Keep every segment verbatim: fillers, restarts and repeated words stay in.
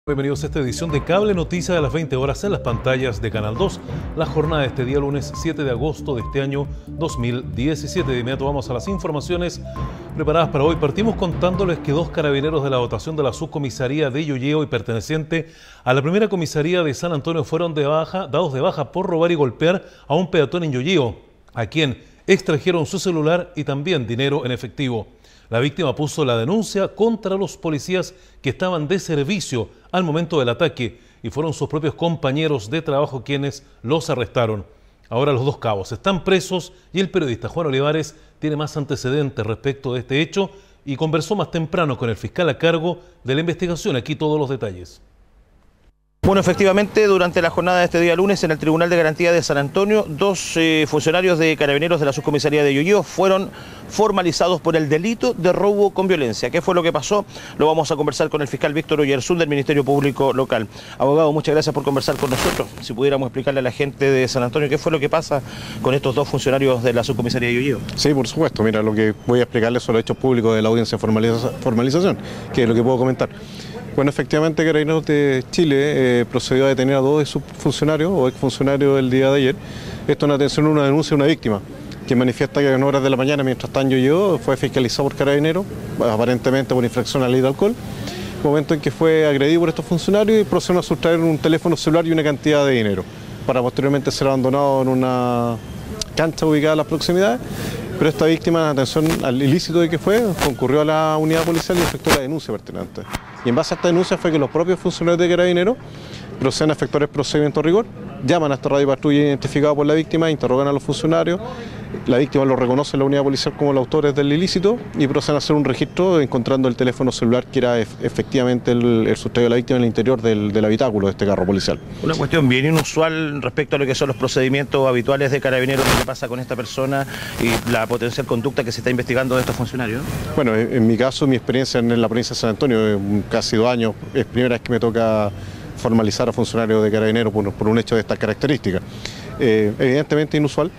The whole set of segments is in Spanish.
Bienvenidos a esta edición de Cable Noticias de las veinte horas en las pantallas de Canal dos. La jornada de este día, lunes siete de agosto de este año dos mil diecisiete. De inmediato vamos a las informaciones preparadas para hoy. Partimos contándoles que dos carabineros de la dotación de la subcomisaría de Yoyeo y perteneciente a la primera comisaría de San Antonio fueron de baja, dados de baja por robar y golpear a un peatón en Yoyeo, a quien extrajeron su celular y también dinero en efectivo. La víctima puso la denuncia contra los policías que estaban de servicio al momento del ataque y fueron sus propios compañeros de trabajo quienes los arrestaron. Ahora los dos cabos están presos y el periodista Juan Olivares tiene más antecedentes respecto de este hecho y conversó más temprano con el fiscal a cargo de la investigación. Aquí todos los detalles. Bueno, efectivamente, durante la jornada de este día lunes en el Tribunal de Garantía de San Antonio, dos eh, funcionarios de carabineros de la subcomisaría de Yoyeo fueron formalizados por el delito de robo con violencia. ¿Qué fue lo que pasó? Lo vamos a conversar con el fiscal Víctor Oyarzún del Ministerio Público Local. Abogado, muchas gracias por conversar con nosotros. Si pudiéramos explicarle a la gente de San Antonio qué fue lo que pasa con estos dos funcionarios de la subcomisaría de Yoyeo. Sí, por supuesto. Mira, lo que voy a explicarles son los hechos públicos de la audiencia de formaliza formalización, que es lo que puedo comentar. Bueno, efectivamente, Carabineros de Chile eh, procedió a detener a dos de sus funcionarios o exfuncionarios el día de ayer. Esto en atención a una denuncia de una víctima que manifiesta que en horas de la mañana, mientras estaba en Yoyeo, fue fiscalizado por Carabineros, aparentemente por infracción a la ley de alcohol, momento en que fue agredido por estos funcionarios y procedieron a sustraer un teléfono celular y una cantidad de dinero, para posteriormente ser abandonado en una cancha ubicada en las proximidades. Pero esta víctima, en atención al ilícito de que fue, concurrió a la unidad policial y efectuó la denuncia pertinente. Y en base a esta denuncia fue que los propios funcionarios de Carabineros proceden a efectuar el procedimiento de rigor, llaman a esta radio patrulla identificada por la víctima, interrogan a los funcionarios, la víctima lo reconoce en la unidad policial como los autores del ilícito y proceden a hacer un registro encontrando el teléfono celular que era efectivamente el, el sustraído de la víctima en el interior del, del habitáculo de este carro policial. Una cuestión bien inusual respecto a lo que son los procedimientos habituales de Carabineros, lo que pasa con esta persona y la potencial conducta que se está investigando de estos funcionarios. Bueno, en, en mi caso, mi experiencia en la provincia de San Antonio, casi dos años, es primera vez que me toca formalizar a funcionarios de Carabineros por, por un hecho de estas características. Eh, evidentemente inusual.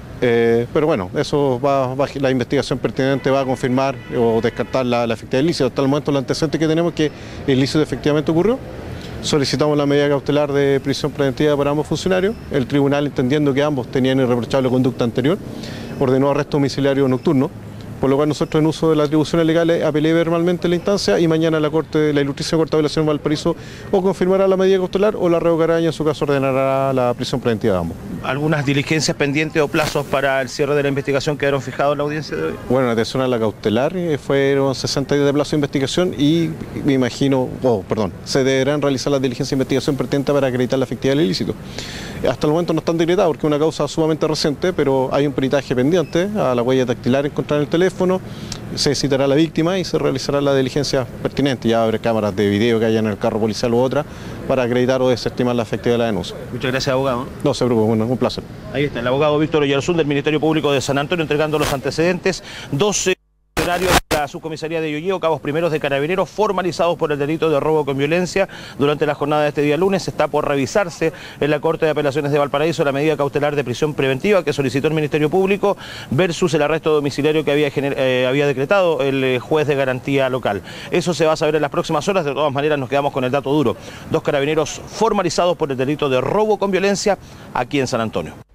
Eh, pero bueno, eso va, va, la investigación pertinente va a confirmar o descartar la, la efectividad del ilícito. Hasta el momento el antecedente que tenemos es que el ilícito efectivamente ocurrió. Solicitamos la medida cautelar de prisión preventiva para ambos funcionarios. El tribunal, entendiendo que ambos tenían irreprochable conducta anterior, ordenó arresto domiciliario nocturno, por lo cual nosotros en uso de las atribuciones legales apelé verbalmente la instancia y mañana la Corte, la Ilustrísima Corte de Apelación de Valparaíso o confirmará la medida cautelar o la revocará y en su caso ordenará la prisión preventiva de ambos. ¿Algunas diligencias pendientes o plazos para el cierre de la investigación quedaron fijados en la audiencia de hoy? Bueno, en atención a la cautelar fueron sesenta días de plazo de investigación y me imagino, oh, perdón, se deberán realizar las diligencias de investigación pertinentes para acreditar la efectividad del ilícito. Hasta el momento no están decretadas porque es una causa sumamente reciente, pero hay un peritaje pendiente a la huella dactilar encontrada en el teléfono, se citará a la víctima y se realizará la diligencia pertinente. Ya habrá cámaras de video que haya en el carro policial u otra para acreditar o desestimar la efectividad de la denuncia. Muchas gracias, abogado. No se preocupe, bueno, un placer. Ahí está el abogado Víctor Oyarzún del Ministerio Público de San Antonio entregando los antecedentes. doce funcionarios de la subcomisaría de Yoyeo, cabos primeros de Carabineros, formalizados por el delito de robo con violencia durante la jornada de este día lunes. Está por revisarse en la Corte de Apelaciones de Valparaíso la medida cautelar de prisión preventiva que solicitó el Ministerio Público versus el arresto domiciliario que había, eh, había decretado el juez de garantía local. Eso se va a saber en las próximas horas. De todas maneras nos quedamos con el dato duro. Dos carabineros formalizados por el delito de robo con violencia aquí en San Antonio.